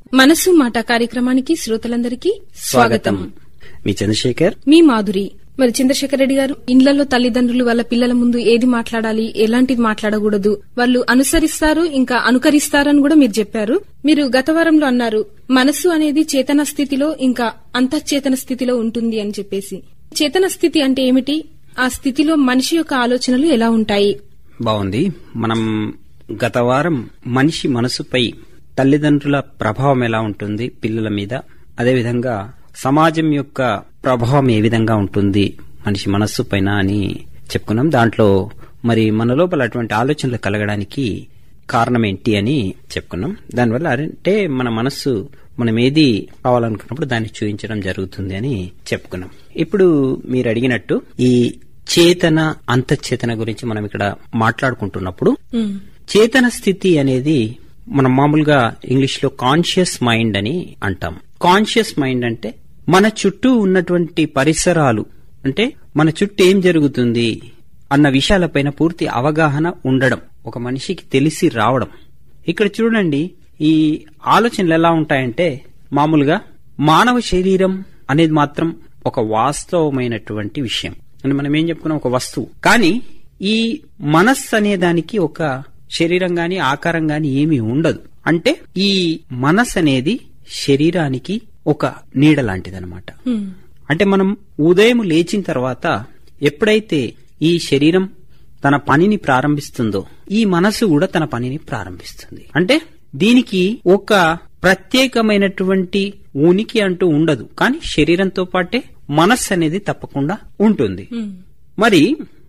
మనసు మాట కార్యక్రమానికి శ్రోతలందరికీ స్వాగతం. మీ చంద్రశేఖర్, మీ మాధురి. మరి చంద్రశేఖర్ రెడ్డి గారు, ఇండ్లలో తల్లిదండ్రులు వాళ్ళ పిల్లల ముందు ఏది మాట్లాడాలి, ఎలాంటిది మాట్లాడకూడదు, వాళ్ళు అనుసరిస్తారు ఇంకా అనుకరిస్తారని కూడా మీరు చెప్పారు. మీరు గత వారంలో అన్నారు మనసు అనేది చేతన స్థితిలో ఇంకా అంతఃచేతన స్థితిలో ఉంటుంది అని చెప్పేసి. చేతన స్థితి అంటే ఏమిటి? ఆ స్థితిలో మనిషి యొక్క ఆలోచనలు ఎలా ఉంటాయి? బాగుంది. మనం గత వారం మనిషి మనసుపై తల్లిదండ్రుల ప్రభావం ఎలా ఉంటుంది పిల్లల మీద, అదేవిధంగా సమాజం యొక్క ప్రభావం ఏ విధంగా ఉంటుంది మనిషి మనస్సు పైన అని చెప్పుకున్నాం. దాంట్లో మరి మన లోపల అటువంటి ఆలోచనలు కలగడానికి కారణం ఏంటి అని చెప్పుకున్నాం. దానివల్ల అంటే మన మనస్సు మనం ఏది కావాలనుకున్నప్పుడు దాన్ని చూపించడం జరుగుతుంది అని చెప్పుకున్నాం. ఇప్పుడు మీరు అడిగినట్టు ఈ చేతన అంతఃచేతన గురించి మనం ఇక్కడ మాట్లాడుకుంటున్నప్పుడు, చేతన స్థితి అనేది మనం మామూలుగా ఇంగ్లీష్ లో కాన్షియస్ మైండ్ అని అంటాం. కాన్షియస్ మైండ్ అంటే మన చుట్టూ ఉన్నటువంటి పరిసరాలు, అంటే మన చుట్టూ ఏం జరుగుతుంది అన్న విషయాలపైన పూర్తి అవగాహన ఉండడం, ఒక మనిషికి తెలిసి రావడం. ఇక్కడ చూడండి, ఈ ఆలోచనలు ఎలా ఉంటాయంటే, మామూలుగా మానవ శరీరం అనేది మాత్రం ఒక వాస్తవమైనటువంటి విషయం అని మనం ఏం చెప్పుకున్నాం, ఒక వస్తువు. కానీ ఈ మనస్సు అనే దానికి ఒక శరీరం గాని ఆకారం గాని ఏమీ ఉండదు. అంటే ఈ మనస్సు అనేది శరీరానికి ఒక నీడ లాంటిదన్నమాట. అంటే మనం ఉదయం లేచిన తర్వాత ఎప్పుడైతే ఈ శరీరం తన పనిని ప్రారంభిస్తుందో, ఈ మనసు కూడా తన పనిని ప్రారంభిస్తుంది. అంటే దీనికి ఒక ప్రత్యేకమైనటువంటి ఉనికి అంటూ ఉండదు, కానీ శరీరంతో పాటే మనస్సు అనేది తప్పకుండా ఉంటుంది. మరి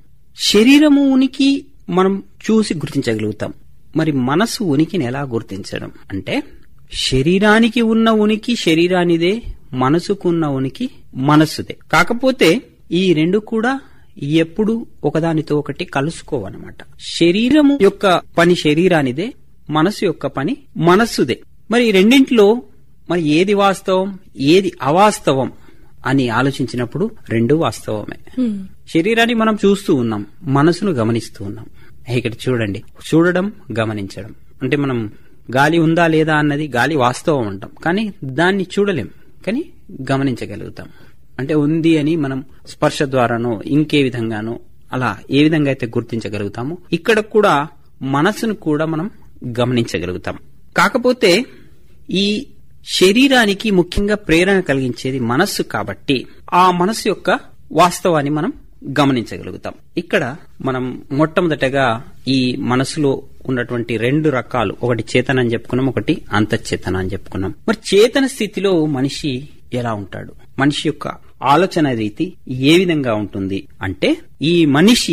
శరీరము ఉనికి మనం చూసి గుర్తించగలుగుతాం. మరి మనసు ఉనికిని ఎలా గుర్తించడం అంటే, శరీరానికి ఉన్న ఉనికి శరీరానిదే, మనసుకు ఉన్న ఉనికి మనస్సుదే. కాకపోతే ఈ రెండు కూడా ఎప్పుడు ఒకదానితో ఒకటి కలుసుకోవన్నమాట. శరీరము యొక్క పని శరీరానిదే, మనసు యొక్క పని మనస్సుదే. మరి ఈ రెండింటిలో మరి ఏది వాస్తవం ఏది అవాస్తవం అని ఆలోచించినప్పుడు రెండు వాస్తవమే. శరీరాన్ని మనం చూస్తూ ఉన్నాం, మనసును గమనిస్తూ ఉన్నాం. ఇక్కడ చూడండి, చూడడం గమనించడం అంటే మనం గాలి ఉందా లేదా అన్నది గాలి వాస్తవం అంటాం, కానీ దాన్ని చూడలేం, కానీ గమనించగలుగుతాం. అంటే ఉంది అని మనం స్పర్శ ద్వారానో ఇంకే విధంగానో అలా ఏ విధంగా అయితే గుర్తించగలుగుతామో, ఇక్కడ కూడా మనసును కూడా మనం గమనించగలుగుతాం. కాకపోతే ఈ శరీరానికి ముఖ్యంగా ప్రేరణ కలిగించేది మనస్సు కాబట్టి ఆ మనస్సు యొక్క వాస్తవాన్ని మనం గమనించగలుగుతాం. ఇక్కడ మనం మొట్టమొదటగా ఈ మనసులో ఉన్నటువంటి రెండు రకాలు, ఒకటి చేతన అని చెప్పుకున్నాం, ఒకటి అంతఃచేతన అని చెప్పుకున్నాం. మరి చేతన స్థితిలో మనిషి ఎలా ఉంటాడు, మనిషి యొక్క ఆలోచన రీతి ఏ విధంగా ఉంటుంది అంటే, ఈ మనిషి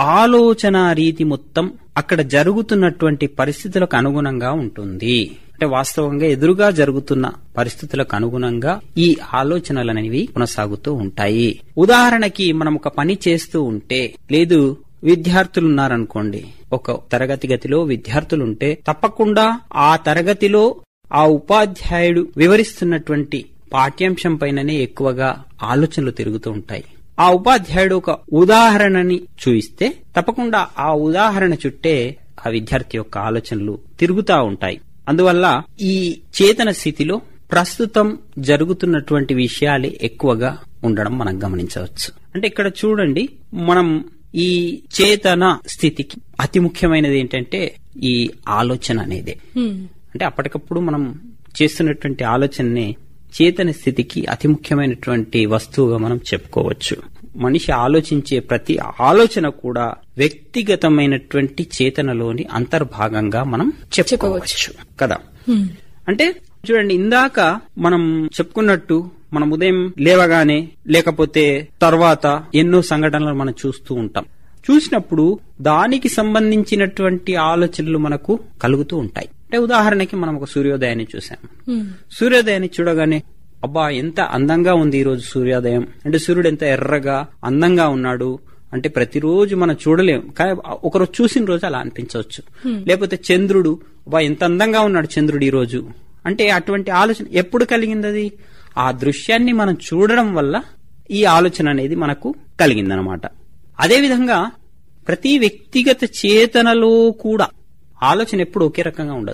ఆలోచన రీతి మొత్తం అక్కడ జరుగుతున్నటువంటి పరిస్థితులకు అనుగుణంగా ఉంటుంది. అంటే వాస్తవంగా ఎదురుగా జరుగుతున్న పరిస్థితులకు అనుగుణంగా ఈ ఆలోచనలు అనేవి కొనసాగుతూ ఉంటాయి. ఉదాహరణకి మనం ఒక పని చేస్తూ ఉంటే, లేదు విద్యార్థులున్నారనుకోండి, ఒక తరగతి గదిలో విద్యార్థులుంటే తప్పకుండా ఆ తరగతిలో ఆ ఉపాధ్యాయుడు వివరిస్తున్నటువంటి పాఠ్యాంశం పైననే ఎక్కువగా ఆలోచనలు తిరుగుతూ ఉంటాయి. ఆ ఉపాధ్యాయుడు ఒక ఉదాహరణని చూయిస్తే తప్పకుండా ఆ ఉదాహరణ చుట్టే ఆ విద్యార్థి యొక్క ఆలోచనలు తిరుగుతూ ఉంటాయి. అందువల్ల ఈ చేతన స్థితిలో ప్రస్తుతం జరుగుతున్నటువంటి విషయాలే ఎక్కువగా ఉండడం మనం గమనించవచ్చు. అంటే ఇక్కడ చూడండి, మనం ఈ చేతన స్థితికి అతి ముఖ్యమైనది ఏంటంటే ఈ ఆలోచన అనేదే. అంటే అప్పటికప్పుడు మనం చేస్తున్నటువంటి ఆలోచననే చేతన స్థితికి అతి ముఖ్యమైనటువంటి వస్తువుగా మనం చెప్పుకోవచ్చు. మనిషి ఆలోచించే ప్రతి ఆలోచన కూడా వ్యక్తిగతమైనటువంటి చేతనలోని అంతర్భాగంగా మనం చెప్పుకోవచ్చు కదా. అంటే చూడండి, ఇందాక మనం చెప్పుకున్నట్టు మనం ఉదయం లేవగానే లేకపోతే తర్వాత ఎన్నో సంఘటనలు మనం చూస్తూ ఉంటాం. చూసినప్పుడు దానికి సంబంధించినటువంటి ఆలోచనలు మనకు కలుగుతూ ఉంటాయి. అంటే ఉదాహరణకి మనం ఒక సూర్యోదయాన్ని చూసాం. సూర్యోదయాన్ని చూడగానే అబ్బా ఎంత అందంగా ఉంది ఈ రోజు సూర్యోదయం, అంటే సూర్యుడు ఎంత ఎర్రగా అందంగా ఉన్నాడు అంటే ప్రతిరోజు మనం చూడలేం, కానీ ఒకరోజు చూసిన రోజు అలా అనిపించవచ్చు. లేకపోతే చంద్రుడు, అబ్బా ఎంత అందంగా ఉన్నాడు చంద్రుడు ఈ రోజు అంటే అటువంటి ఆలోచన ఎప్పుడు కలిగింది? అది ఆ దృశ్యాన్ని మనం చూడడం వల్ల ఈ ఆలోచన అనేది మనకు కలిగిందనమాట. అదేవిధంగా ప్రతి వ్యక్తిగత చేతనలో కూడా ఆలోచన ఎప్పుడు ఒకే రకంగా ఉండదు.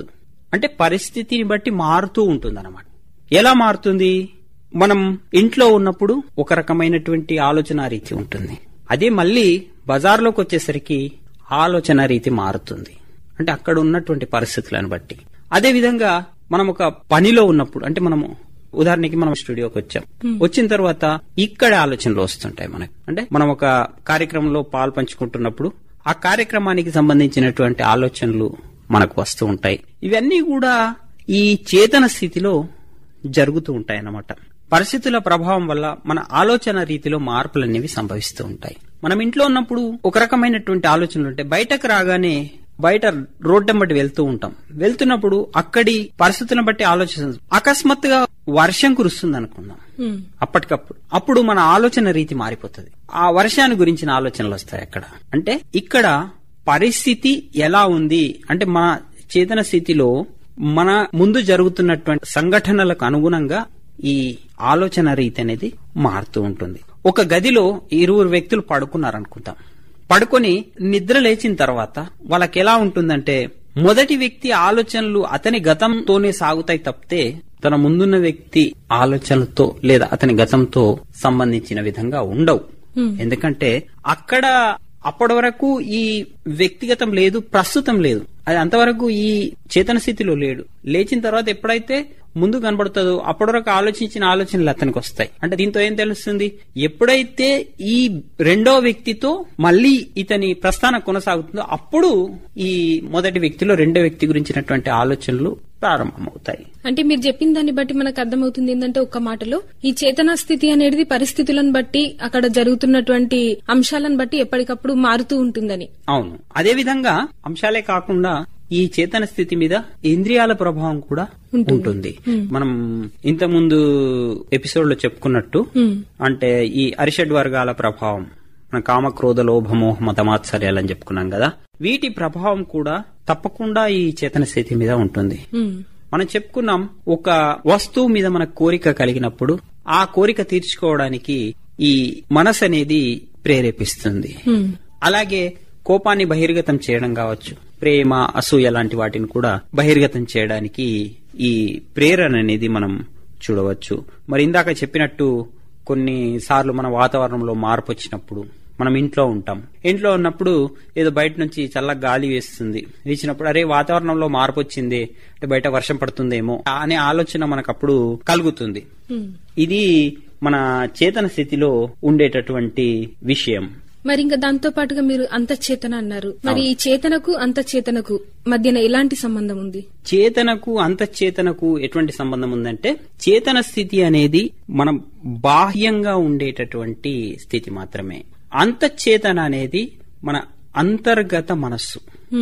అంటే పరిస్థితిని బట్టి మారుతూ ఉంటుందన్నమాట. ఎలా మారుతుంది? మనం ఇంట్లో ఉన్నప్పుడు ఒక రకమైనటువంటి ఆలోచన రీతి ఉంటుంది. అదే మళ్ళీ బజార్లోకి వచ్చేసరికి ఆలోచన రీతి మారుతుంది. అంటే అక్కడ ఉన్నటువంటి పరిస్థితులను బట్టి. అదే విధంగా మనం ఒక పనిలో ఉన్నప్పుడు, అంటే మనము ఉదాహరణకి మనం స్టూడియోకి వచ్చాం, వచ్చిన తర్వాత ఇక్కడ ఆలోచనలు వస్తుంటాయి మనకి. అంటే మనం ఒక కార్యక్రమంలో పాలు పంచుకుంటున్నప్పుడు ఆ కార్యక్రమానికి సంబంధించినటువంటి ఆలోచనలు మనకు వస్తూ ఉంటాయి. ఇవన్నీ కూడా ఈ చేతన స్థితిలో జరుగుతూ ఉంటాయి అన్నమాట. పరిస్థితుల ప్రభావం వల్ల మన ఆలోచన రీతిలో మార్పులు అనేవి సంభవిస్తూ ఉంటాయి. మనం ఇంట్లో ఉన్నప్పుడు ఒక రకమైనటువంటి ఆలోచనలు ఉంటాయి. బయటకు రాగానే బయట రోడ్డెంబటి వెళ్తూ ఉంటాం. వెళ్తున్నప్పుడు అక్కడి పరిస్థితులను బట్టి ఆలోచిస్తాం. అకస్మాత్తుగా వర్షం కురుస్తుంది అనుకుందాం అప్పటికప్పుడు. అప్పుడు మన ఆలోచన రీతి మారిపోతుంది. ఆ వర్షాన్ని గురించిన ఆలోచనలు వస్తాయి అక్కడ. అంటే ఇక్కడ పరిస్థితి ఎలా ఉంది అంటే మన చేతన స్థితిలో మన ముందు జరుగుతున్నటువంటి సంఘటనలకు అనుగుణంగా ఈ ఆలోచన రీతి అనేది మారుతూ ఉంటుంది. ఒక గదిలో 20 వ్యక్తులు పడుకున్నారనుకుంటాం. పడుకొని నిద్ర లేచిన తర్వాత వాళ్ళకి ఎలా ఉంటుందంటే, మొదటి వ్యక్తి ఆలోచనలు అతని గతంతోనే సాగుతాయి తప్పితే తన ముందున్న వ్యక్తి ఆలోచనలతో లేదా అతని గతంతో సంబంధించిన విధంగా ఉండవు. ఎందుకంటే అక్కడ అప్పటి వరకు ఈ వ్యక్తిగతం లేదు, ప్రస్తుతం లేదు. అది అంతవరకు ఈ చేతన స్థితిలో లేడు. లేచిన తర్వాత ఎప్పుడైతే ముందు కనబడుతుందో అప్పటి వరకు ఆలోచించిన ఆలోచనలు అతనికి వస్తాయి. అంటే దీంతో ఏం తెలుస్తుంది? ఎప్పుడైతే ఈ రెండో వ్యక్తితో మళ్ళీ ఇతని ప్రస్థానం కొనసాగుతుందో అప్పుడు ఈ మొదటి వ్యక్తిలో రెండో వ్యక్తి గురించినటువంటి ఆలోచనలు ప్రారంభమవుతాయి. అంటే మీరు చెప్పిన దాన్ని బట్టి మనకు అర్థమవుతుంది ఏంటంటే, ఒక్క మాటలో ఈ చేతనా స్థితి అనేది పరిస్థితులను బట్టి అక్కడ జరుగుతున్నటువంటి అంశాలను బట్టి ఎప్పటికప్పుడు మారుతూ ఉంటుందని. అవును. అదే విధంగా అంశాలే కాకుండా ఈ చేతన స్థితి మీద ఇంద్రియాల ప్రభావం కూడా ఉంటుంది. మనం ఇంత ముందు ఎపిసోడ్ లో చెప్పుకున్నట్టు, అంటే ఈ అరిషడ్ వర్గాల ప్రభావం, మన కామ క్రోధ లోభ మోహ మతమాత్సర్యాలని చెప్పుకున్నాం కదా, వీటి ప్రభావం కూడా తప్పకుండా ఈ చేతన స్థితి మీద ఉంటుంది. మనం చెప్పుకున్నాం, ఒక వస్తువు మీద మన కోరిక కలిగినప్పుడు ఆ కోరిక తీర్చుకోవడానికి ఈ మనసు అనేది ప్రేరేపిస్తుంది. అలాగే కోపాన్ని బహిర్గతం చేయడం కావచ్చు, ప్రేమ అసూయ లాంటి వాటిని కూడా బహిర్గతం చేయడానికి ఈ ప్రేరణ అనేది మనం చూడవచ్చు. మరి ఇందాక చెప్పినట్టు కొన్నిసార్లు మన వాతావరణంలో మార్పు వచ్చినప్పుడు మనం ఇంట్లో ఉంటాం. ఇంట్లో ఉన్నప్పుడు ఏదో బయట నుంచి చల్లగా గాలి వీచినప్పుడు అరే వాతావరణంలో మార్పు వచ్చింది, అంటే బయట వర్షం పడుతుందేమో అనే ఆలోచన మనకు అప్పుడు కలుగుతుంది. ఇది మన చేతన స్థితిలో ఉండేటటువంటి విషయం. మరి ఇంకా దాంతో పాటుగా మీరు అంతఃచేతన అన్నారు. మరి ఈ చేతనకు అంతఃచేతనకు మధ్యన ఎలాంటి సంబంధం ఉంది? చేతనకు అంతఃచేతనకు ఎటువంటి సంబంధం ఉందంటే, చేతన స్థితి అనేది మనం బాహ్యంగా ఉండేటటువంటి స్థితి మాత్రమే. అంతఃచేతన అనేది మన అంతర్గత మనస్సు.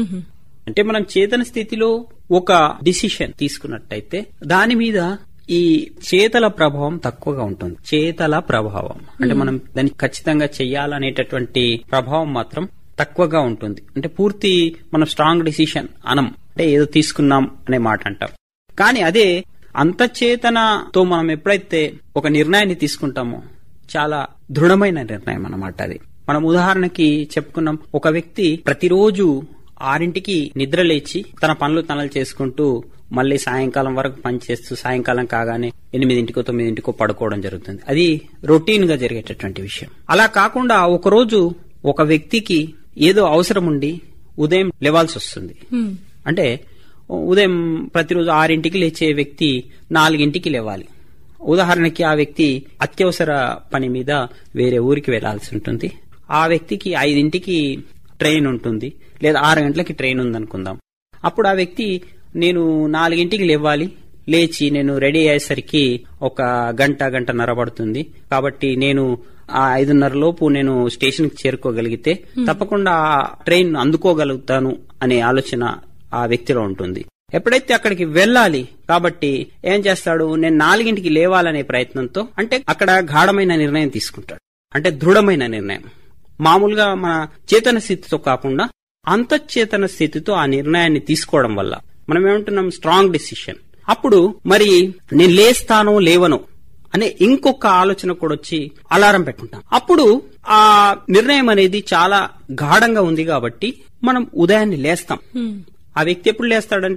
అంటే మనం చేతన స్థితిలో ఒక డిసిషన్ తీసుకున్నట్టయితే దాని మీద ఈ చేతల ప్రభావం తక్కువగా ఉంటుంది. చేతల ప్రభావం అంటే మనం దాన్ని ఖచ్చితంగా చెయ్యాలనేటటువంటి ప్రభావం మాత్రం తక్కువగా ఉంటుంది. అంటే పూర్తి మనం స్ట్రాంగ్ డిసిషన్ అనం, అంటే ఏదో తీసుకున్నాం అనే మాట అంటాం. కానీ అదే అంతఃచేతనతో మనం ఎప్పుడైతే ఒక నిర్ణయాన్ని తీసుకుంటామో చాలా దృఢమైన నిర్ణయం అన్నమాట అది. మనం ఉదాహరణకి చెప్పుకున్నాం, ఒక వ్యక్తి ప్రతిరోజు 6ంటికి నిద్ర లేచి తన పనులు తనలు చేసుకుంటూ మళ్ళీ సాయంకాలం వరకు పనిచేస్తూ సాయంకాలం కాగానే 8ంటికో 9ంటికో పడుకోవడం జరుగుతుంది. అది రొటీన్ గా జరిగేటటువంటి విషయం. అలా కాకుండా ఒకరోజు ఒక వ్యక్తికి ఏదో అవసరం ఉండి ఉదయం లేవాల్సి వస్తుంది. అంటే ఉదయం ప్రతిరోజు 6ంటికి లేచే వ్యక్తి 4ంటికి లేవాలి. ఉదాహరణకి ఆ వ్యక్తి అత్యవసర పని మీద వేరే ఊరికి వెళ్లాల్సి ఉంటుంది. ఆ వ్యక్తికి 5ంటికి ట్రైన్ ఉంటుంది, లేదా 6 గంటలకి ట్రైన్ ఉందనుకుందాం. అప్పుడు ఆ వ్యక్తి నేను 4ంటికి లేవాలి, లేచి నేను రెడీ అయ్యేసరికి ఒక గంటన్నర పడుతుంది, కాబట్టి నేను ఆ 5:30 లోపు నేను స్టేషన్ కి చేరుకోగలిగితే తప్పకుండా ఆ ట్రైన్ అందుకోగలుగుతాను అనే ఆలోచన ఆ వ్యక్తిలో ఉంటుంది. ఎప్పుడైతే అక్కడికి వెళ్ళాలి కాబట్టి ఏం చేస్తాడు, నేను 4ంటికి లేవాలనే ప్రయత్నంతో, అంటే అక్కడ గాఢమైన నిర్ణయం తీసుకుంటాడు, అంటే దృఢమైన నిర్ణయం. మామూలుగా మన చేతన స్థితితో కాకుండా అంతఃచేతన స్థితితో ఆ నిర్ణయాన్ని తీసుకోవడం వల్ల మనం ఏమంటున్నాం, స్ట్రాంగ్ డిసిషన్. అప్పుడు మరి నేను లేస్తానో లేవనో అనే ఇంకొక ఆలోచన కూడా వచ్చి అలారం పెట్టుకుంటాం. అప్పుడు ఆ నిర్ణయం అనేది చాలా గాఢంగా ఉంది కాబట్టి మనం ఉదయాన్నే లేస్తాం. ఆ వ్యక్తి ఎప్పుడు లేస్తాడంటే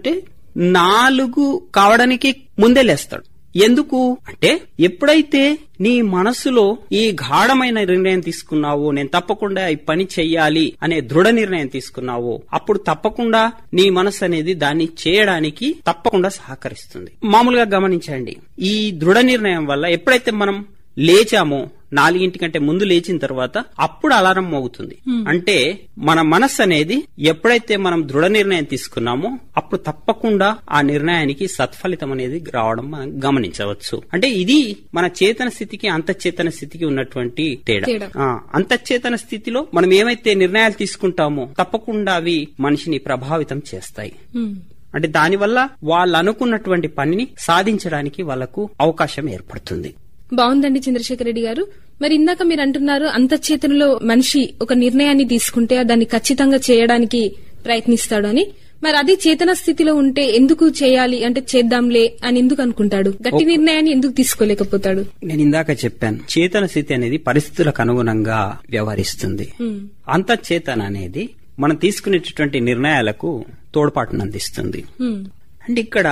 4 కావడానికి ముందే లేస్తాడు. ఎందుకు అంటే ఎప్పుడైతే నీ మనసులో ఈ గాఢమైన నిర్ణయం తీసుకున్నావో, నేను తప్పకుండా ఈ పని చెయ్యాలి అనే దృఢ నిర్ణయం తీసుకున్నావో, అప్పుడు తప్పకుండా నీ మనసు అనేది దాన్ని చేయడానికి తప్పకుండా సహకరిస్తుంది. మామూలుగా గమనించండి, ఈ దృఢ నిర్ణయం వల్ల ఎప్పుడైతే మనం లేచామో 4 కంటే ముందు లేచిన తర్వాత అప్పుడు అలారం మోగుతుంది. అంటే మన మనస్సు అనేది ఎప్పుడైతే మనం దృఢ నిర్ణయం తీసుకున్నామో అప్పుడు తప్పకుండా ఆ నిర్ణయానికి సత్ఫలితం అనేది రావడం మనం గమనించవచ్చు. అంటే ఇది మన చేతన స్థితికి అంతఃచేతన స్థితికి ఉన్నటువంటి తేడా. అంతఃచేతన స్థితిలో మనం ఏమైతే నిర్ణయాలు తీసుకుంటామో తప్పకుండా అవి మనిషిని ప్రభావితం చేస్తాయి. అంటే దానివల్ల వాళ్ళు అనుకున్నటువంటి పనిని సాధించడానికి వాళ్లకు అవకాశం ఏర్పడుతుంది. బాగుందండి చంద్రశేఖర్ రెడ్డి గారు. మరి ఇందాక మీరు అంటున్నారు అంతఃచేతనలో మనిషి ఒక నిర్ణయాన్ని తీసుకుంటే దాన్ని ఖచ్చితంగా చేయడానికి ప్రయత్నిస్తాడు అని. మరి అది చేతన స్థితిలో ఉంటే ఎందుకు చేయాలి అంటే చేద్దాంలే అని ఎందుకు అనుకుంటాడు? గట్టి నిర్ణయాన్ని ఎందుకు తీసుకోలేకపోతాడు? నేను ఇందాక చెప్పాను, చేతన స్థితి అనేది పరిస్థితులకు అనుగుణంగా వ్యవహరిస్తుంది. అంతఃచేతన అనేది మనం తీసుకునేటటువంటి నిర్ణయాలకు తోడ్పాటును అందిస్తుంది. అంటే ఇక్కడ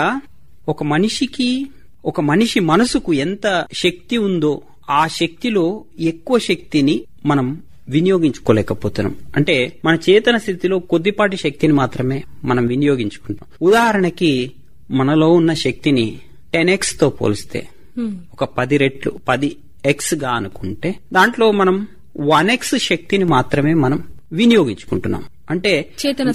ఒక మనిషి మనసుకు ఎంత శక్తి ఉందో ఆ శక్తిలో ఎక్కువ శక్తిని మనం వినియోగించుకోలేకపోతున్నాం. అంటే మన చేతన స్థితిలో కొద్దిపాటి శక్తిని మాత్రమే మనం వినియోగించుకుంటాం. ఉదాహరణకి మనలో ఉన్న శక్తిని 10x తో పోలిస్తే ఒక 10 రెట్లు 10x గా అనుకుంటే దాంట్లో మనం 1x శక్తిని మాత్రమే మనం వినియోగించుకుంటున్నాం. అంటే చేతన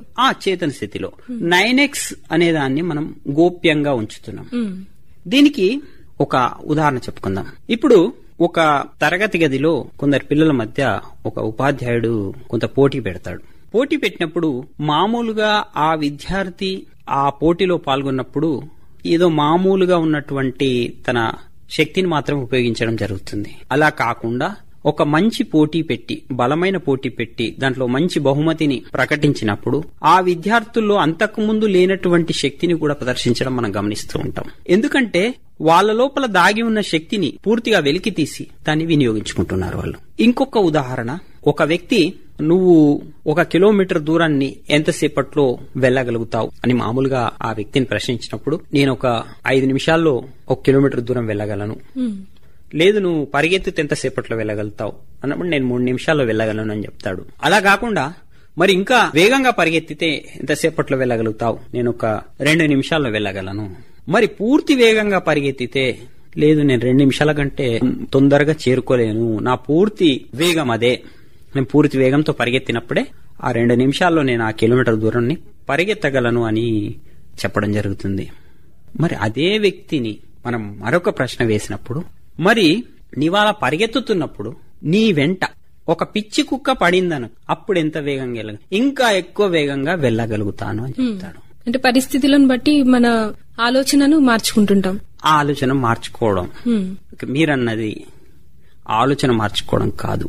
స్థితిలో 9x అనే దాన్ని మనం గోప్యంగా ఉంచుతున్నాం. దీనికి ఒక ఉదాహరణ చెప్పుకుందాం. ఇప్పుడు ఒక తరగతి గదిలో కొందరు పిల్లల మధ్య ఒక ఉపాధ్యాయుడు కొంత పోటీ పెడతాడు. పోటీ పెట్టినప్పుడు మామూలుగా ఆ విద్యార్థి ఆ పోటీలో పాల్గొన్నప్పుడు ఏదో మామూలుగా ఉన్నటువంటి తన శక్తిని మాత్రం ఉపయోగించడం జరుగుతుంది. అలా కాకుండా ఒక మంచి పోటీ పెట్టి, బలమైన పోటీ పెట్టి దాంట్లో మంచి బహుమతిని ప్రకటించినప్పుడు ఆ విద్యార్థుల్లో అంతకుముందు లేనటువంటి శక్తిని కూడా ప్రదర్శించడం మనం గమనిస్తూ ఉంటాం. ఎందుకంటే వాళ్ళ లోపల దాగి ఉన్న శక్తిని పూర్తిగా వెలికి తీసి దాన్ని వినియోగించుకుంటున్నారు వాళ్ళు. ఇంకొక ఉదాహరణ, ఒక వ్యక్తి నువ్వు 1 కిలోమీటర్ దూరాన్ని ఎంతసేపట్లో వెళ్లగలుగుతావు అని మామూలుగా ఆ వ్యక్తిని ప్రశ్నించినప్పుడు నేను ఒక 5 నిమిషాల్లో 1 కిలోమీటర్ దూరం వెళ్లగలను, లేదు నువ్వు పరిగెత్తితే ఎంతసేపట్లో వెళ్ళగలుగుతావు అన్నప్పుడు నేను 3 నిమిషాల్లో వెళ్ళగలను అని చెప్తాడు. అలా కాకుండా మరి ఇంకా వేగంగా పరిగెత్తితే ఎంతసేపట్లో వెళ్ళగలుగుతావు, నేను ఒక 2 నిమిషాల్లో వెళ్ళగలను. మరి పూర్తి వేగంగా పరిగెత్తితే లేదు నేను 2 నిమిషాల కంటే తొందరగా చేరుకోలేను, నా పూర్తి వేగం అదే, నేను పూర్తి వేగంతో పరిగెత్తినప్పుడే ఆ 2 నిమిషాల్లో నేను ఆ కిలోమీటర్ దూరాన్ని పరిగెత్తగలను అని చెప్పడం జరుగుతుంది. మరి అదే వ్యక్తిని మనం మరొక ప్రశ్న వేసినప్పుడు, మరి నీవాళ పరిగెత్తుతున్నప్పుడు నీ వెంట ఒక పిచ్చి కుక్క పడిందను అప్పుడు ఎంత వేగంగా ఇంకా ఎక్కువ వేగంగా వెళ్ళగలుగుతాను అని చెప్తాడు. అంటే పరిస్థితులను బట్టి మన ఆలోచనను మార్చుకుంటుంటాం. ఆలోచన మార్చుకోవడం, మీరన్నది ఆలోచన మార్చుకోవడం కాదు.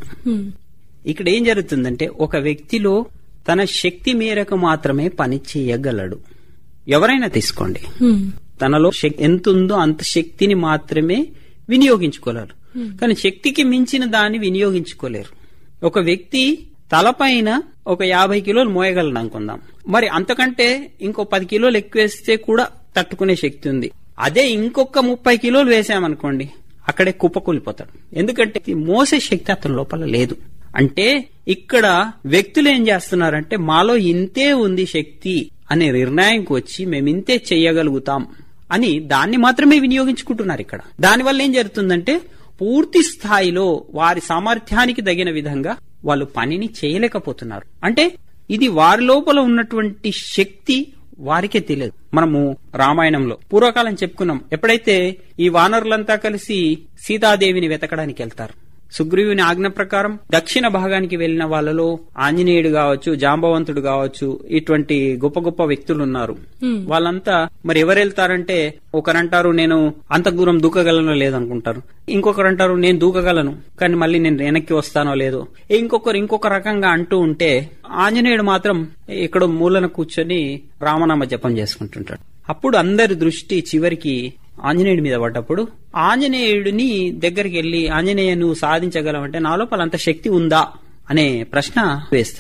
ఇక్కడ ఏం జరుగుతుందంటే ఒక వ్యక్తిలో తన శక్తి మేరకు మాత్రమే పని చేయగలడు. ఎవరైనా తీసుకోండి, తనలో ఎంత ఉందో అంత శక్తిని మాత్రమే వినియోగించుకోలేరు. కానీ శక్తికి మించిన దాన్ని వినియోగించుకోలేరు. ఒక వ్యక్తి తలపైన ఒక 50 కిలోలు మోయగలను అనుకుందాం, మరి అంతకంటే ఇంకో 10 కిలోలు ఎక్కువేస్తే కూడా తట్టుకునే శక్తి ఉంది. అదే ఇంకొక 30 కిలోలు వేసామనుకోండి అక్కడే కుప్పకూలిపోతాడు. ఎందుకంటే మోసే శక్తి అతని లోపల లేదు. అంటే ఇక్కడ వ్యక్తులు ఏం చేస్తున్నారంటే మాలో ఇంతే ఉంది శక్తి అనే నిర్ణయంకి వచ్చి మేము ఇంతే చెయ్యగలుగుతాం అని దాన్ని మాత్రమే వినియోగించుకుంటున్నారు. ఇక్కడ దానివల్ల ఏం జరుగుతుందంటే పూర్తి స్థాయిలో వారి సామర్థ్యానికి తగిన విధంగా వాళ్ళు పనిని చేయలేకపోతున్నారు. అంటే ఇది వారి లోపల ఉన్నటువంటి శక్తి వారికే తెలియదు. మనము రామాయణంలో పూర్వకాలం చెప్పుకున్నాం, ఎప్పుడైతే ఈ వానరులంతా కలిసి సీతాదేవిని వెతకడానికి వెళ్తారు, సుగ్రీవుని ఆజ్ఞ ప్రకారం దక్షిణ భాగానికి వెళ్లిన వాళ్ళలో ఆంజనేయుడు కావచ్చు, జాంబవంతుడు కావచ్చు, ఇటువంటి గొప్ప గొప్ప వ్యక్తులు ఉన్నారు. వాళ్ళంతా మరి ఎవరు వెళ్తారంటే ఒకరంటారు నేను అంత దూరం దూకగలనో లేదనుకుంటారు, ఇంకొకరంటారు నేను దూకగలను కానీ మళ్ళీ నేను వెనక్కి వస్తానో లేదో, ఇంకొక రకంగా అంటూ ఉంటే ఆంజనేయుడు మాత్రం ఎక్కడో మూలన కూర్చొని రామనామ జపం చేసుకుంటుంటాడు. అప్పుడు అందరి దృష్టి చివరికి ఆంజనేయుడి మీద పడ్డప్పుడు ఆంజనేయుడిని దగ్గరికి వెళ్లి ఆంజనేయ నువ్వు సాధించగలవంటే నా లోపల అంత శక్తి ఉందా అనే ప్రశ్న వేస్తాడు.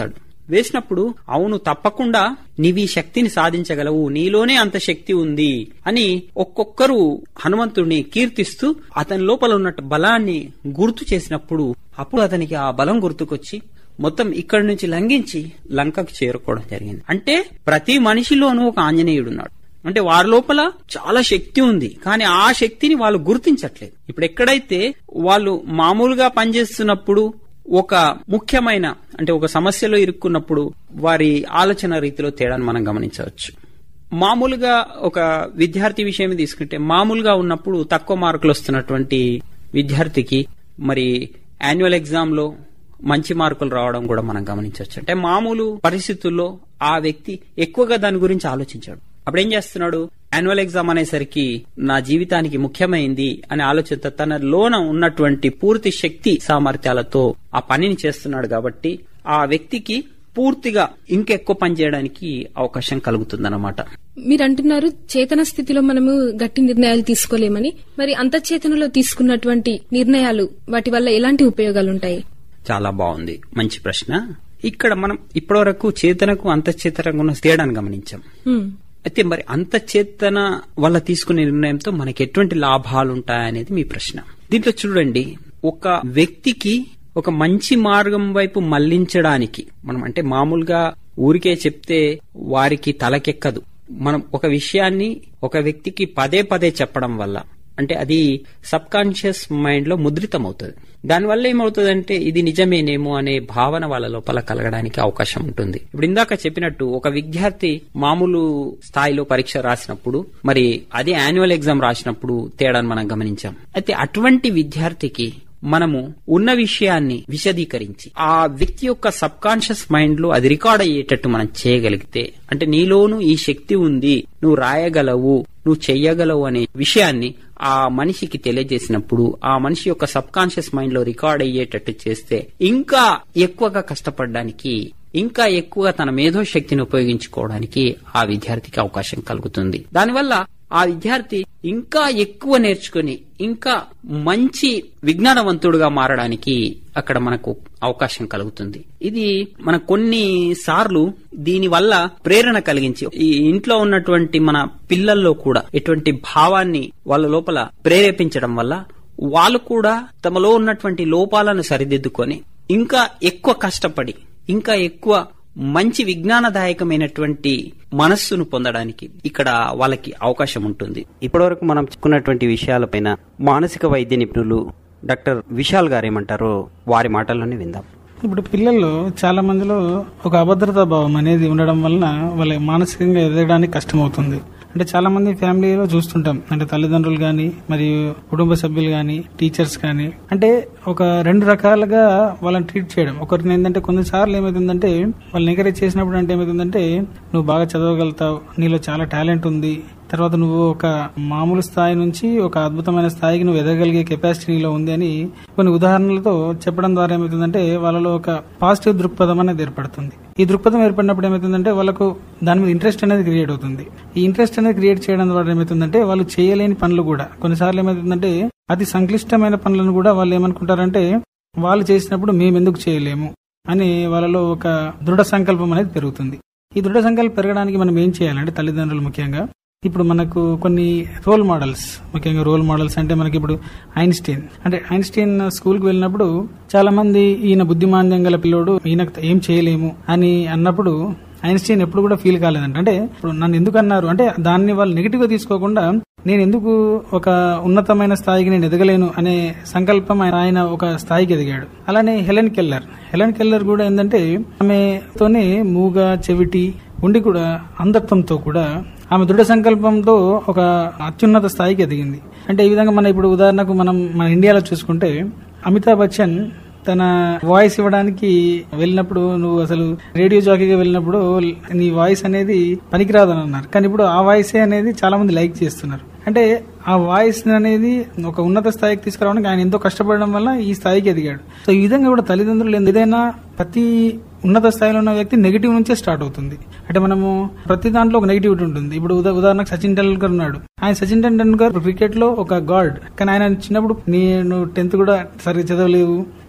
వేసినప్పుడు అవును తప్పకుండా నీవి శక్తిని సాధించగలవు, నీలోనే అంత శక్తి ఉంది అని ఒక్కొక్కరు హనుమంతుడిని కీర్తిస్తూ అతని లోపల ఉన్న బలాన్ని గుర్తు చేసినప్పుడు అప్పుడు అతనికి ఆ బలం గుర్తుకొచ్చి మొత్తం ఇక్కడి నుంచి లంఘించి లంకకు చేరుకోవడం జరిగింది. అంటే ప్రతి మనిషిలోనూ ఒక ఆంజనేయుడున్నాడు. అంటే వారి లోపల చాలా శక్తి ఉంది, కానీ ఆ శక్తిని వాళ్ళు గుర్తించట్లేదు. ఇప్పుడు ఎక్కడైతే వాళ్ళు మామూలుగా పనిచేస్తున్నప్పుడు ఒక ముఖ్యమైన అంటే ఒక సమస్యలో ఇరుక్కున్నప్పుడు వారి ఆలోచన రీతిలో తేడాను మనం గమనించవచ్చు. మామూలుగా ఒక విద్యార్థి విషయం తీసుకుంటే మామూలుగా ఉన్నప్పుడు తక్కువ మార్కులు వస్తున్నటువంటి విద్యార్థికి మరి యాన్యువల్ ఎగ్జామ్ లో మంచి మార్కులు రావడం కూడా మనం గమనించవచ్చు. అంటే మామూలు పరిస్థితుల్లో ఆ వ్యక్తి ఎక్కువగా దాని గురించి ఆలోచించాడు. అప్పుడు ఏం చేస్తున్నాడు, యాన్యువల్ ఎగ్జామ్ అనేసరికి నా జీవితానికి ముఖ్యమైంది అనే ఆలోచనతో తన లోన ఉన్నటువంటి పూర్తి శక్తి సామర్థ్యాలతో ఆ పనిని చేస్తున్నాడు. కాబట్టి ఆ వ్యక్తికి పూర్తిగా ఇంకెక్కువ పని చేయడానికి అవకాశం కలుగుతుందన్నమాట. మీరు అంటున్నారు చేతన స్థితిలో మనము గట్టి నిర్ణయాలు తీసుకోలేమని. మరి అంతఃచేతనలో తీసుకున్నటువంటి నిర్ణయాలు వాటి వల్ల ఎలాంటి ఉపయోగాలుంటాయి? చాలా బాగుంది, మంచి ప్రశ్న. ఇక్కడ మనం ఇప్పటివరకు చేతనకు అంతఃచేతనకు ఉన్న తేడాను గమనించాం. అయితే మరి అంతఃచేతన వల్ల తీసుకునే నిర్ణయంతో మనకి ఎటువంటి లాభాలుంటాయనేది మీ ప్రశ్న. దీంట్లో చూడండి, ఒక వ్యక్తికి ఒక మంచి మార్గం వైపు మళ్లించడానికి మనం అంటే మామూలుగా ఊరికే చెప్తే వారికి తలకెక్కదు. మనం ఒక విషయాన్ని ఒక వ్యక్తికి పదే పదే చెప్పడం వల్ల అంటే అది సబ్ కాన్షియస్ మైండ్ లో ముద్రితమవుతుంది. దానివల్ల ఏమవుతుందంటే ఇది నిజమేనేమో అనే భావన వాళ్ళ లోపల కలగడానికి అవకాశం ఉంటుంది. ఇప్పుడు ఇందాక చెప్పినట్టు ఒక విద్యార్థి మామూలు స్థాయిలో పరీక్ష రాసినప్పుడు మరి అదే యాన్యువల్ ఎగ్జామ్ రాసినప్పుడు తేడాను మనం గమనించాం. అయితే అటువంటి విద్యార్థికి మనము ఉన్న విషయాన్ని విశదీకరించి ఆ వ్యక్తి యొక్క సబ్ కాన్షియస్ మైండ్ లో అది రికార్డ్ అయ్యేటట్టు మనం చేయగలిగితే అంటే నీలోనూ ఈ శక్తి ఉంది, నువ్వు రాయగలవు, నువ్వు చెయ్యగలవు అనే విషయాన్ని ఆ మనిషికి తెలియజేసినప్పుడు ఆ మనిషి యొక్క సబ్ కాన్షియస్ మైండ్ లో రికార్డ్ అయ్యేటట్టు చేస్తే ఇంకా ఎక్కువగా కష్టపడడానికి ఇంకా ఎక్కువగా తన మేధో శక్తిని ఉపయోగించుకోవడానికి ఆ విద్యార్థికి అవకాశం కలుగుతుంది. దానివల్ల ఆ విద్యార్థి ఇంకా ఎక్కువ నేర్చుకుని ఇంకా మంచి విజ్ఞానవంతుడుగా మారడానికి అక్కడ మనకు అవకాశం కలుగుతుంది. ఇది మన కొన్ని సార్లు దీని వల్ల ప్రేరణ కలిగించి ఈ ఇంట్లో ఉన్నటువంటి మన పిల్లల్లో కూడా ఎటువంటి భావాన్ని వాళ్ళ లోపల ప్రేరేపించడం వల్ల వాళ్ళు కూడా తమలో ఉన్నటువంటి లోపాలను సరిదిద్దుకొని ఇంకా ఎక్కువ కష్టపడి ఇంకా ఎక్కువ మంచి విజ్ఞానదాయకమైనటువంటి మనస్సును పొందడానికి ఇక్కడ వాళ్ళకి అవకాశం ఉంటుంది. ఇప్పటివరకు మనం చెప్పుకున్నటువంటి విషయాలపైన మానసిక వైద్య నిపుణులు డాక్టర్ విశాల్ గారు ఏమంటారో వారి మాటల్లోనే విందాం. ఇప్పుడు పిల్లల్లో చాలా మందిలో ఒక అభద్రతా భావం అనేది ఉండడం వలన వాళ్ళ మానసికంగా ఎదగడానికి కష్టమవుతుంది. అంటే చాలా మంది ఫ్యామిలీలో చూస్తుంటాం, అంటే తల్లిదండ్రులు గాని మరియు కుటుంబ సభ్యులు గాని టీచర్స్ గాని అంటే ఒక రెండు రకాలుగా వాళ్ళని ట్రీట్ చేయడం. ఒకరిని ఏంటంటే కొన్నిసార్లు ఏమవుతుందంటే వాళ్ళని ఎంకరేజ్ చేసినప్పుడు అంటే ఏమవుతుందంటే నువ్వు బాగా చదవగలుగుతావు, నీలో చాలా టాలెంట్ ఉంది, తర్వాత నువ్వు ఒక మామూలు స్థాయి నుంచి ఒక అద్భుతమైన స్థాయికి నువ్వు ఎదగలిగే కెపాసిటీ నీలో ఉంది అని కొన్ని ఉదాహరణలతో చెప్పడం ద్వారా ఏమవుతుందంటే వాళ్ళలో ఒక పాజిటివ్ దృక్పథం అనేది ఏర్పడుతుంది. ఈ దృక్పథం ఏర్పడినప్పుడు ఏమవుతుందంటే వాళ్ళకు దాని మీద ఇంట్రెస్ట్ అనేది క్రియేట్ అవుతుంది. ఈ ఇంట్రెస్ట్ అనేది క్రియేట్ చేయడం ద్వారా ఏమవుతుందంటే వాళ్ళు చేయలేని పనులు కూడా కొన్నిసార్లు ఏమవుతుందంటే అతి సంక్లిష్టమైన పనులను కూడా వాళ్ళు ఏమనుకుంటారంటే వాళ్ళు చేసినప్పుడు మేమెందుకు చేయలేము అని వాళ్ళలో ఒక దృఢ సంకల్పం అనేది పెరుగుతుంది. ఈ దృఢ సంకల్పం పెరగడానికి మనం ఏం చేయాలంటే తల్లిదండ్రులు ముఖ్యంగా ఇప్పుడు మనకు కొన్ని రోల్ మోడల్స్, ముఖ్యంగా రోల్ మోడల్స్ అంటే మనకి ఇప్పుడు ఐన్స్టీన్ స్కూల్కి వెళ్ళినప్పుడు చాలా మంది ఈయన బుద్ధిమాంద్యం గల పిల్లోడు, ఈయనకు ఏం చేయలేము అని అన్నప్పుడు ఐన్స్టీన్ ఎప్పుడు కూడా ఫీల్ కాలేదంట. అంటే ఇప్పుడు నన్ను ఎందుకు అన్నారు అంటే దాన్ని వాళ్ళు నెగిటివ్ గా తీసుకోకుండా నేను ఎందుకు ఒక ఉన్నతమైన స్థాయికి నేను ఎదగలేను అనే సంకల్పం ఆయన ఒక స్థాయికి ఎదిగాడు. అలానే హెలెన్ కెల్లర్ కూడా ఏంటంటే ఆమెతోనే మూగ చెవిటి ఉండి కూడా అంధత్వంతో కూడా ఆమె దృఢ సంకల్పంతో ఒక అత్యున్నత స్థాయికి ఎదిగింది. అంటే ఈ విధంగా మన ఇప్పుడు ఉదాహరణకు మన ఇండియాలో చూసుకుంటే అమితాబ్ బచ్చన్ తన వాయిస్ ఇవ్వడానికి వెళ్ళినప్పుడు నువ్వు అసలు రేడియో జాకీగా వెళ్ళినప్పుడు నీ వాయిస్ అనేది పనికిరాదని అన్నారు. కానీ ఇప్పుడు ఆ వాయిసే అనేది చాలా మంది లైక్ చేస్తున్నారు. అంటే ఆ వాయిస్ అనేది ఒక ఉన్నత స్థాయికి తీసుకురావడానికి ఆయన ఎంతో కష్టపడడం వల్ల ఈ స్థాయికి ఎదిగాడు. సో ఈ విధంగా కూడా తల్లిదండ్రులు ఏదైనా ప్రతి ఉన్నత స్థాయిలో ఉన్న వ్యక్తి నెగిటివ్ నుంచే స్టార్ట్ అవుతుంది. అంటే మనము ప్రతి దాంట్లో ఒక నెగిటివిటీ ఉంటుంది. ఇప్పుడు ఉదాహరణకు సచిన్ టెండూల్కర్ ఉన్నాడు. సచిన్ టెండూల్కర్ క్రికెట్ లో ఒక గాడ్, కానీ ఆయన చిన్నప్పుడు నేను 10th కూడా సరిగ్గా చదవలేవు,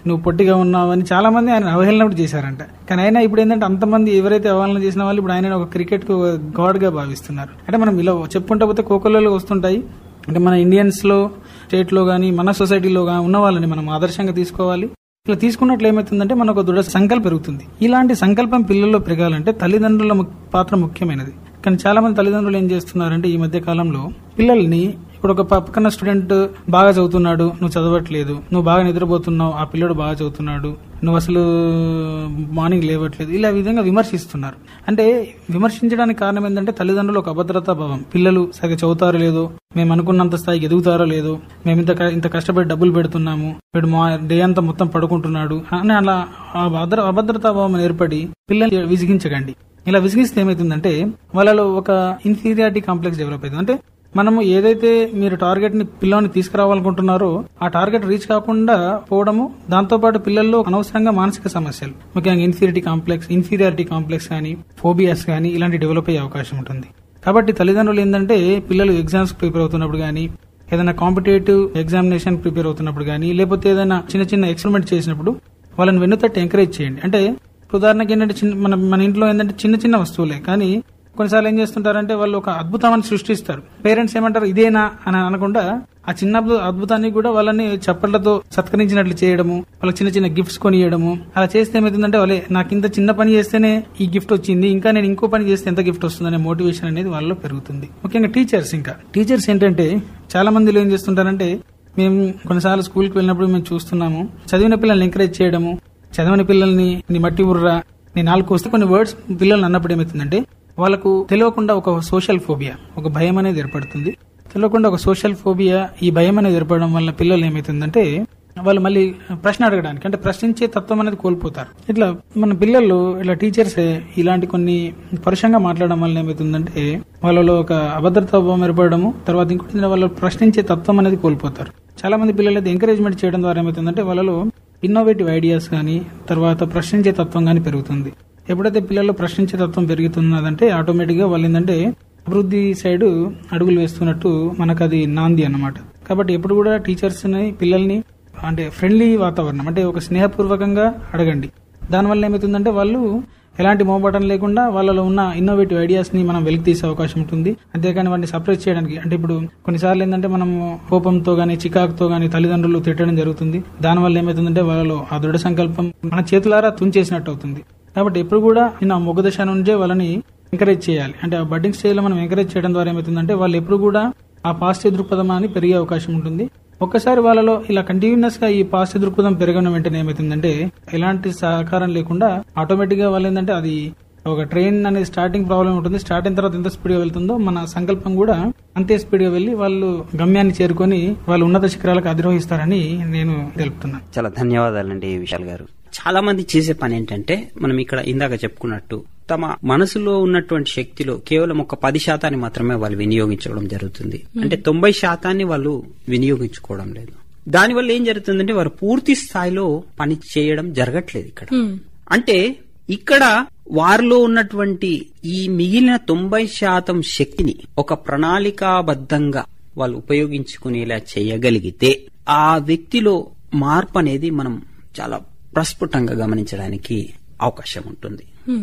నువ్వు పొట్టిగా ఉన్నావని చాలా మంది ఆయన అవహేళన చేశారంట. కానీ ఆయన ఇప్పుడు ఏంటంటే అంతమంది ఎవరైతే అవహేళన చేసిన వాళ్ళు ఇప్పుడు ఆయన ఒక క్రికెట్ కు గాడ్ గా భావిస్తున్నారు. అంటే మనం ఇలా చెప్పుకుంటా పోతే కోకోలలో వస్తుంటాయి. అంటే మన ఇండియన్స్ లో, స్టేట్ లో గానీ, మన సొసైటీలో ఉన్న వాళ్ళని మనం ఆదర్శంగా తీసుకోవాలి. ఇట్లా తీసుకున్నట్లు ఏమవుతుందంటే మనకు దృఢ సంకల్పం పెరుగుతుంది. ఇలాంటి సంకల్పం పిల్లల్లో పెరగాలంటే తల్లిదండ్రుల పాత్ర ముఖ్యమైనది. కానీ చాలా మంది తల్లిదండ్రులు ఏం చేస్తున్నారంటే ఈ మధ్య కాలంలో పిల్లల్ని, ఇప్పుడు ఒక పక్కన స్టూడెంట్ బాగా చదువుతున్నాడు, నువ్వు చదవట్లేదు, నువ్వు బాగా నిద్రపోతున్నావు, ఆ పిల్లడు బాగా చదువుతున్నాడు, నువ్వు అసలు మార్నింగ్ లేవట్లేదు, ఇలా విధంగా విమర్శిస్తున్నారు. అంటే విమర్శించడానికి కారణం ఏంటంటే తల్లిదండ్రులు ఒక అభద్రతా భావం. పిల్లలు సరిగ్గా చదువుతారో లేదో, మేము అనుకున్నంత స్థాయికి ఎదుగుతారో లేదో, మేము ఇంత కష్టపడి డబ్బులు పెడుతున్నాము, వీడు మా డే అంతా మొత్తం పడుకుంటున్నాడు అని అలా అభద్రతా భావం ఏర్పడి పిల్లల్ని విసిగించకండి. ఇలా విసిగిస్తే ఏమైతుందంటే వాళ్ళలో ఒక ఇన్ఫీరియారిటీ కాంప్లెక్స్ డెవలప్ అవుతుంది. అంటే మనము ఏదైతే మీరు టార్గెట్ ని పిల్లల్ని తీసుకురావాలనుకుంటున్నారో ఆ టార్గెట్ రీచ్ కాకుండా పోవడము, దాంతోపాటు పిల్లల్లో అనవసరంగా మానసిక సమస్యలు, ముఖ్యంగా ఇన్ఫీరియారిటీ కాంప్లెక్స్ కానీ, ఫోబియాస్ కానీ ఇలాంటి డెవలప్ అయ్యే అవకాశం ఉంటుంది. కాబట్టి తల్లిదండ్రులు ఏంటంటే పిల్లలు ఎగ్జామ్స్ ప్రిపేర్ అవుతున్నప్పుడు కానీ, ఏదైనా కాంపిటేటివ్ ఎగ్జామినేషన్ ప్రిపేర్ అవుతున్నప్పుడు కానీ, లేకపోతే ఏదైనా చిన్న ఎక్స్పెరిమెంట్ చేసినప్పుడు వాళ్ళని వెన్నుతట్టి ఎంకరేజ్ చేయండి. అంటే ఉదాహరణకి ఏంటంటే మన ఇంట్లో ఏంటంటే చిన్న వస్తువులే, కానీ కొన్నిసార్లు ఏం చేస్తుంటారంటే వాళ్ళు ఒక అద్భుతాన్ని సృష్టిస్తారు. పేరెంట్స్ ఏమంటారు ఇదేనా అని అనకుండా ఆ చిన్న అద్భుతాన్ని కూడా వాళ్ళని చప్పట్లతో సత్కరించినట్లు చేయడము, వాళ్ళకి చిన్న గిఫ్ట్స్ కొనియడము. అలా చేస్తే ఏమవుతుందంటే వాళ్ళే నాకు ఇంత చిన్న పని చేస్తేనే ఈ గిఫ్ట్ వచ్చింది, ఇంకా నేను ఇంకో పని చేస్తే ఎంత గిఫ్ట్ వస్తుందనే మోటివేషన్ అనేది వాళ్ళలో పెరుగుతుంది. ముఖ్యంగా టీచర్స్ ఏంటంటే చాలా మందిలో ఏం చేస్తుంటారంటే, మేము కొన్నిసార్లు స్కూల్కి వెళ్ళినప్పుడు మేము చూస్తున్నాము, చదివిన పిల్లల్ని ఎంకరేజ్ చేయడము, చదవని పిల్లల్ని నీ మట్టి బుర్రా, నీ నాలుగు వస్తే కొన్ని వర్డ్స్ పిల్లల్ని అన్నప్పుడు ఏమవుతుందంటే వాళ్ళకు తెలియకుండా ఒక సోషల్ ఫోబియా, ఒక భయం అనేది ఏర్పడుతుంది. తెలియకుండా ఒక సోషల్ ఫోబియా, ఈ భయం అనేది ఏర్పడడం వల్ల పిల్లలు ఏమవుతుందంటే వాళ్ళు మళ్ళీ ప్రశ్న అడగడానికి, అంటే ప్రశ్నించే తత్వం అనేది కోల్పోతారు. ఇట్లా మన పిల్లలు ఇట్లా టీచర్స్ ఇలాంటి కొన్ని పరుషంగా మాట్లాడడం వల్ల ఏమవుతుందంటే వాళ్ళలో ఒక అభద్రతాభావం ఏర్పడము, తర్వాత ఇంకోటి వాళ్ళు ప్రశ్నించే తత్వం అనేది కోల్పోతారు. చాలా మంది పిల్లలు అయితే ఎంకరేజ్మెంట్ చేయడం ద్వారా ఏమవుతుందంటే వాళ్ళలో ఇన్నోవేటివ్ ఐడియాస్ కానీ, తర్వాత ప్రశ్నించే తత్వం కానీ పెరుగుతుంది. ఎప్పుడైతే పిల్లల్లో ప్రశ్నించే తత్వం పెరుగుతున్నదంటే ఆటోమేటిక్ గా వాళ్ళు ఏంటంటే అభివృద్ధి సైడ్ అడుగులు వేస్తున్నట్టు మనకు అది నాంది అన్నమాట. కాబట్టి ఎప్పుడు కూడా టీచర్స్ ని, పిల్లల్ని అంటే ఫ్రెండ్లీ వాతావరణం, అంటే ఒక స్నేహపూర్వకంగా అడగండి. దానివల్ల ఏమవుతుందంటే వాళ్ళు ఎలాంటి మోబటం లేకుండా వాళ్ళలో ఉన్న ఇన్నోవేటివ్ ఐడియాస్ ని మనం వెలికి తీసే అవకాశం ఉంటుంది. అంతేకాని వాటిని సప్రెస్ చేయడానికి, అంటే ఇప్పుడు కొన్నిసార్లు ఏంటంటే మనం కోపంతో గానీ, చికాకుతో గానీ తల్లిదండ్రులు తిట్టడం జరుగుతుంది. దానివల్ల ఏమవుతుందంటే వాళ్ళలో ఆ దృఢ సంకల్పం మన చేతులారా తుంచేసినట్టు అవుతుంది. కాబట్టి ఎప్పుడు కూడా నిన్న మొగ్గ దశ నుంచే వాళ్ళని ఎంకరేజ్ చేయాలి. అంటే ఆ బడ్డింగ్ స్టేజ్ లో మనం ఎంకరేజ్ చేయడం ద్వారా ఏమవుతుందంటే వాళ్ళు ఎప్పుడు కూడా ఆ పాజిటివ్ దృక్పథం అని పెరిగే అవకాశం ఉంటుంది. ఒక్కసారి వాళ్ళలో ఇలా కంటిన్యూస్ గా ఈ పాజిటివ్ దృక్పథం పెరగడం వెంటనే ఏమవుతుందంటే ఎలాంటి సహకారం లేకుండా ఆటోమేటిక్ గా వాళ్ళు ఏంటంటే అది ఒక ట్రైన్ అనేది స్టార్టింగ్ ప్రాబ్లం ఉంటుంది. స్టార్ట్ అయిన తర్వాత ఎంత స్పీడ్ గా వెళ్తుందో మన సంకల్పం కూడా అంతే స్పీడ్ గా వెళ్లి వాళ్ళు గమ్యాన్ని చేరుకొని వాళ్ళు ఉన్నత శిఖరాలకు అధిరోహిస్తారని నేను తెలుపుతున్నాను. చాలా ధన్యవాదాలండి విశాల్ గారు. చాలా మంది చేసే పని ఏంటంటే మనం ఇక్కడ ఇందాక చెప్పుకున్నట్టు తమ మనసులో ఉన్నటువంటి శక్తిలో కేవలం ఒక 10% మాత్రమే వాళ్ళు వినియోగించుకోవడం జరుగుతుంది. అంటే 90% వాళ్ళు వినియోగించుకోవడం లేదు. దానివల్ల ఏం జరుగుతుందంటే వారు పూర్తి స్థాయిలో పని చేయడం జరగట్లేదు ఇక్కడ. అంటే ఇక్కడ వారిలో ఉన్నటువంటి ఈ మిగిలిన 90% శక్తిని ఒక ప్రణాళికాబద్ధంగా వాళ్ళు ఉపయోగించుకునేలా చేయగలిగితే ఆ వ్యక్తిలో మార్పు అనేది మనం చాలా ప్రస్ఫుటంగా గమనించడానికి అవకాశం ఉంటుంది.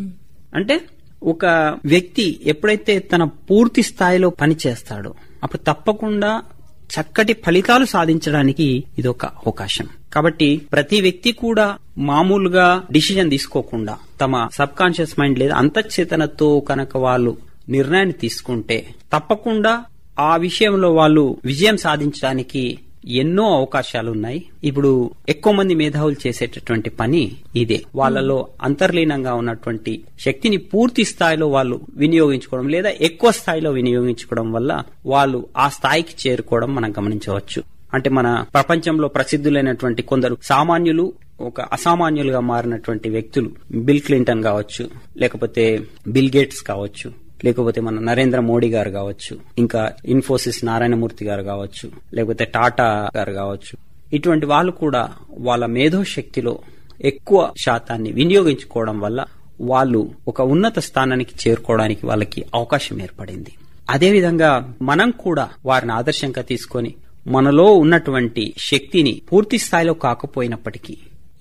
అంటే ఒక వ్యక్తి ఎప్పుడైతే తన పూర్తి స్థాయిలో పని చేస్తాడో అప్పుడు తప్పకుండా చక్కటి ఫలితాలు సాధించడానికి ఇదొక అవకాశం. కాబట్టి ప్రతి వ్యక్తి కూడా మామూలుగా డిసిజన్ తీసుకోకుండా తమ సబ్ కాన్షియస్ మైండ్ లేదా అంతఃచేతనతో కనుక వాళ్ళు నిర్ణయాన్ని తీసుకుంటే తప్పకుండా ఆ విషయంలో వాళ్ళు విజయం సాధించడానికి ఎన్నో అవకాశాలు ఉన్నాయి. ఇప్పుడు ఎక్కువ మంది మేధావులు చేసేటటువంటి పని ఇదే. వాళ్ళలో అంతర్లీనంగా ఉన్నటువంటి శక్తిని పూర్తి స్థాయిలో వాళ్ళు వినియోగించుకోవడం లేదా ఎక్కువ స్థాయిలో వినియోగించుకోవడం వల్ల వాళ్ళు ఆ స్థాయికి చేరుకోవడం మనం గమనించవచ్చు. అంటే మన ప్రపంచంలో ప్రసిద్ధులైనటువంటి కొందరు సామాన్యులు ఒక అసామాన్యులుగా మారినటువంటి వ్యక్తులు, బిల్ క్లింటన్ కావచ్చు, లేకపోతే బిల్ గేట్స్ కావచ్చు, లేకపోతే మన నరేంద్ర మోడీ గారు కావచ్చు, ఇంకా ఇన్ఫోసిస్ నారాయణమూర్తి గారు కావచ్చు, లేకపోతే టాటా గారు కావచ్చు, ఇటువంటి వాళ్ళు కూడా వాళ్ళ మేధోశక్తిలో ఎక్కువ శాతాన్ని వినియోగించుకోవడం వల్ల వాళ్ళు ఒక ఉన్నత స్థానానికి చేరుకోవడానికి వాళ్ళకి అవకాశం ఏర్పడింది. అదేవిధంగా మనం కూడా వారిని ఆదర్శంగా తీసుకొని మనలో ఉన్నటువంటి శక్తిని పూర్తి స్థాయిలో కాకపోయినప్పటికీ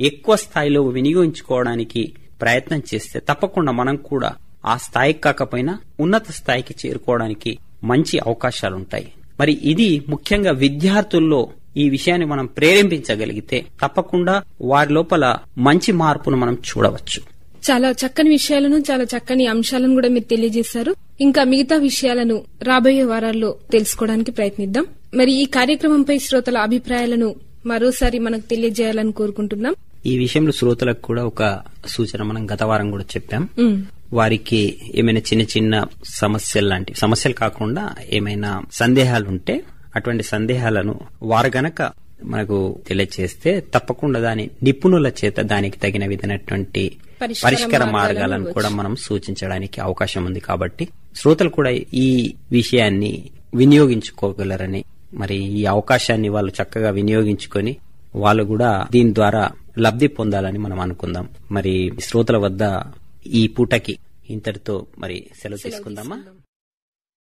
ఎక్కువ స్థాయిలో వినియోగించుకోవడానికి ప్రయత్నం చేస్తే తప్పకుండా మనం కూడా ఆ స్థాయికి కాకపోయినా ఉన్నత స్థాయికి చేరుకోవడానికి మంచి అవకాశాలుంటాయి. మరి ఇది ముఖ్యంగా విద్యార్థుల్లో ఈ విషయాన్ని మనం ప్రేరేపించగలిగితే తప్పకుండా వారి లోపల మంచి మార్పును మనం చూడవచ్చు. చాలా చక్కని విషయాలను, చాలా చక్కని అంశాలను కూడా మీరు తెలియజేశారు. ఇంకా మిగతా విషయాలను రాబోయే వారాల్లో తెలుసుకోవడానికి ప్రయత్నిద్దాం. మరి ఈ కార్యక్రమంపై శ్రోతల అభిప్రాయాలను మరోసారి మనకు తెలియజేయాలని కోరుకుంటున్నాం. ఈ విషయంలో శ్రోతలకు కూడా ఒక సూచన మనం గత వారం కూడా చెప్పాం. వారికి ఏమైనా చిన్న చిన్న సమస్యలు లాంటి సమస్యలు కాకుండా ఏమైనా సందేహాలుంటే అటువంటి సందేహాలను వారు గనక మనకు తెలియజేస్తే తప్పకుండా దాని నిపుణుల చేత దానికి తగిన విధమైనటువంటి పరిష్కార మార్గాలను కూడా మనం సూచించడానికి అవకాశం ఉంది. కాబట్టి శ్రోతలు కూడా ఈ విషయాన్ని వినియోగించుకోగలరని, మరి ఈ అవకాశాన్ని వాళ్ళు చక్కగా వినియోగించుకొని వాళ్ళు కూడా దీని ద్వారా లబ్ధి పొందాలని మనం అనుకుందాం. మరి శ్రోతల వద్ద ఈ పూటకి ఇంతటితో మరి సెలవు తీసుకుందామా?